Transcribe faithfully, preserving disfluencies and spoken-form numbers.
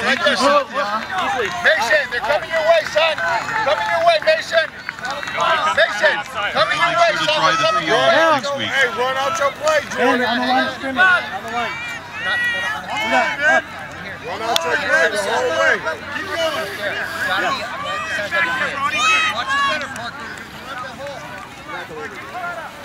Like this. Mason, they're coming your way, son. Coming your way, Mason. Mason, coming your way, son. They're coming your way. Hey, run out your play, Jordan. On the line of scrimmage. On the line. Run out your play the whole way. Keep going. Watch the center, Parker.